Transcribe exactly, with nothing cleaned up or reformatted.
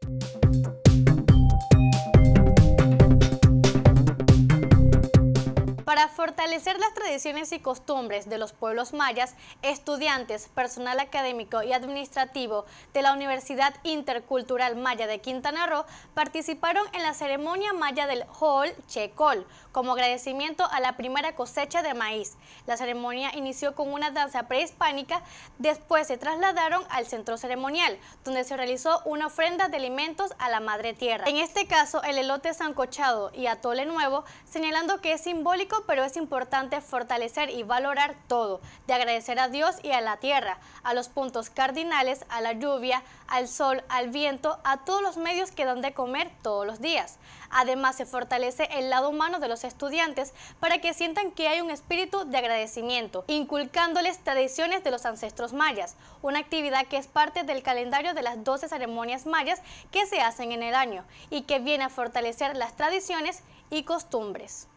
Para fortalecer las tradiciones y costumbres de los pueblos mayas, estudiantes, personal académico y administrativo de la Universidad Intercultural Maya de Quintana Roo participaron en la ceremonia maya del Ho'ol Checol, como agradecimiento a la primera cosecha de maíz. La ceremonia inició con una danza prehispánica, después se trasladaron al centro ceremonial, donde se realizó una ofrenda de alimentos a la Madre Tierra. En este caso, el elote sancochado y atole nuevo, señalando que es simbólico, pero es importante fortalecer y valorar todo, de agradecer a Dios y a la tierra, a los puntos cardinales, a la lluvia, al sol, al viento, a todos los medios que dan de comer todos los días. Además, se fortalece el lado humano de los estudiantes para que sientan que hay un espíritu de agradecimiento, inculcándoles tradiciones de los ancestros mayas, una actividad que es parte del calendario de las doce ceremonias mayas que se hacen en el año y que viene a fortalecer las tradiciones y costumbres.